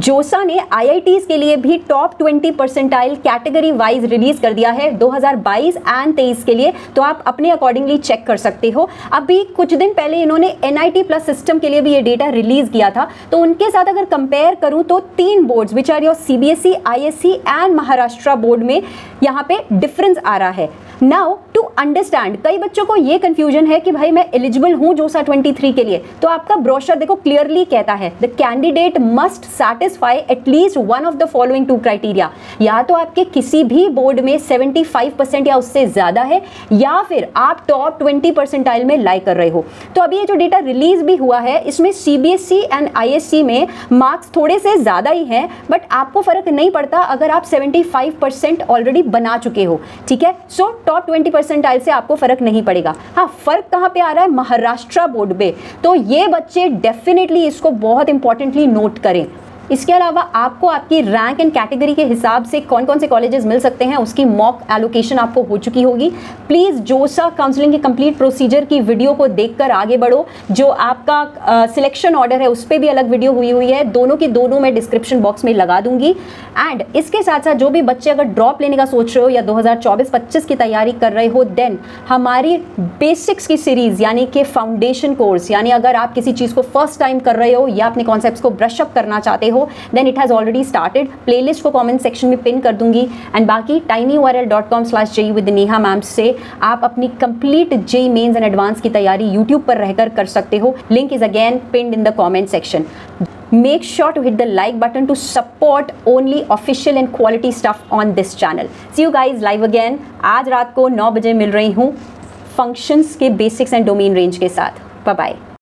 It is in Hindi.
जोसा ने IITs के लिए भी top 20 percentile category wise release कर दिया है 2022 एंड 23 के लिए, तो आप अपने अकॉर्डिंगली चेक कर सकते हो। अभी कुछ दिन पहले इन्होंने NIT प्लस सिस्टम के लिए भी ये डेटा रिलीज किया था, तो उनके साथ अगर कंपेयर करूं तो 3 boards which are your CBSE, ISC and Maharashtra board में यहाँ पे डिफरेंस आ रहा है। नाउ टू अंडरस्टैंड, कई बच्चों को ये कंफ्यूजन है कि भाई मैं एलिजिबल हूं जोसा 23 के लिए, तो आपका ब्रोशर देखो क्लियरली कहता है the candidate must satisfy at least one of the following 2 criteria. या तो आपके किसी भी बोर्ड में 75% या उससे ज्यादा है, या फिर आप टॉप 20 परसेंटाइल में लाई कर रहे हो। तो अभी ये जो डेटा रिलीज भी हुआ है इसमें CBSE एंड ISC में मार्क्स थोड़े से ज्यादा ही हैं, बट आपको फर्क नहीं पड़ता अगर आप 75% ऑलरेडी बना चुके हो, ठीक है। सो टॉप 20 परसेंटाइल से आपको फर्क नहीं पड़ेगा। हाँ, फर्क कहाँ पे आ रहा है? महाराष्ट्र बोर्ड पे। तो ये बच्चे डेफिनेटली इसको बहुत इंपॉर्टेंटली नोट करें। इसके अलावा आपको आपकी रैंक एंड कैटेगरी के हिसाब से कौन कौन से कॉलेजेस मिल सकते हैं उसकी मॉक एलोकेशन आपको हो चुकी होगी। प्लीज़ जोसा काउंसलिंग के कंप्लीट प्रोसीजर की वीडियो को देखकर आगे बढ़ो। जो आपका सिलेक्शन ऑर्डर है उस पर भी अलग वीडियो हुई है, दोनों की दोनों मैं डिस्क्रिप्शन बॉक्स में लगा दूंगी। एंड इसके साथ साथ जो भी बच्चे अगर ड्रॉप लेने का सोच रहे हो या 2024-25 की तैयारी कर रहे हो, देन हमारी बेसिक्स की सीरीज यानी कि फाउंडेशन कोर्स, यानी अगर आप किसी चीज़ को फर्स्ट टाइम कर रहे हो या अपने कॉन्सेप्ट्स को ब्रश अप करना चाहते हो, then it has already started। Playlist को कमेंट सेक्शन में पिन कर दूंगी। एंड बाकी tinyurl.com/JEE with नेहा मैम से आप अपनी complete JEE mains and advance की तैयारी यूट्यूब पर रहकर कर सकते हो। Link is again pinned in the comment section. Make sure to hit the like button to support only official and quality stuff on this channel. See you guys live again। आज रात को 9 बजे मिल रही हूँ फंक्शंस के बेसिक्स एंड डोमेन रेंज के साथ। Bye bye.